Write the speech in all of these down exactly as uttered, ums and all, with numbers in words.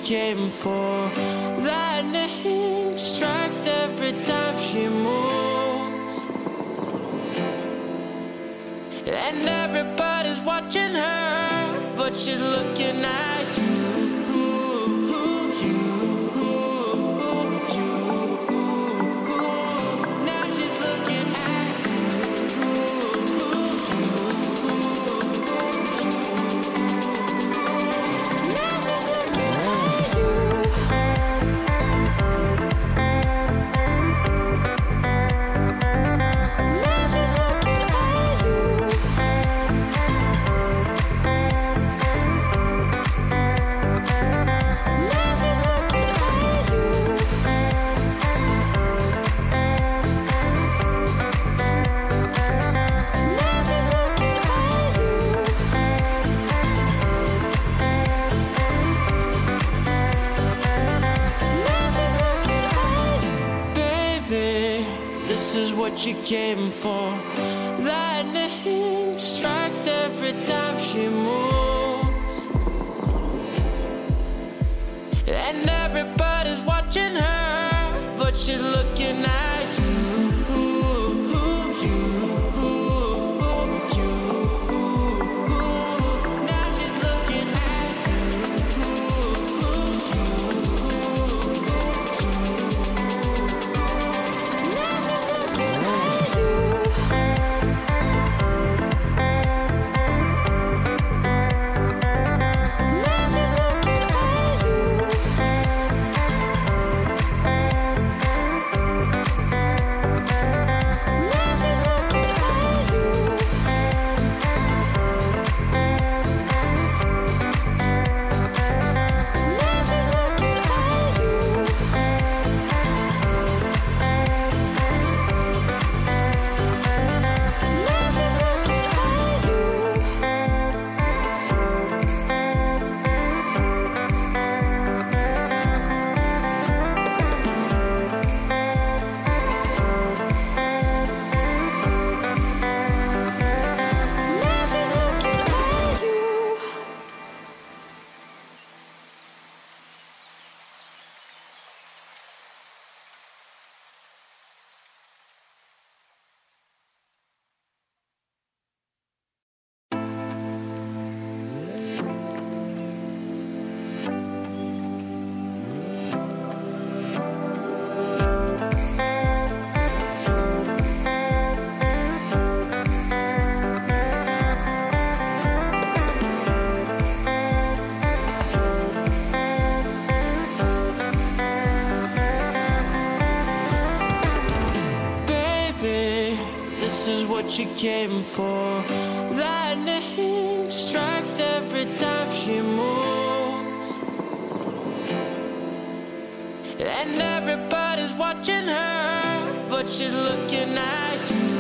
came for. Lightning strikes every time she moves, and everybody's watching her, but she's looking at you. This is what you came for. Lightning strikes every time she moves, and everybody's watching her, but she's looking at you. This is what you came for. Lightning strikes every time she moves, and everybody's watching her, but she's looking at you.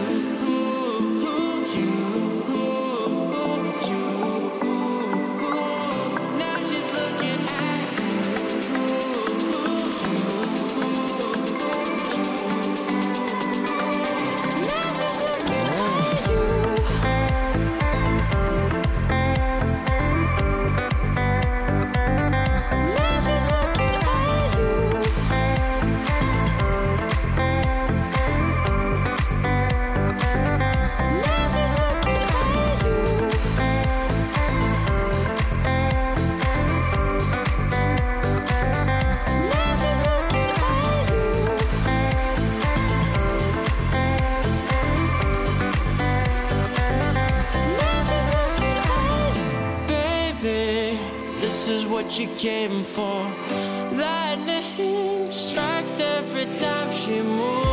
This is what you came for. Lightning strikes every time she moves,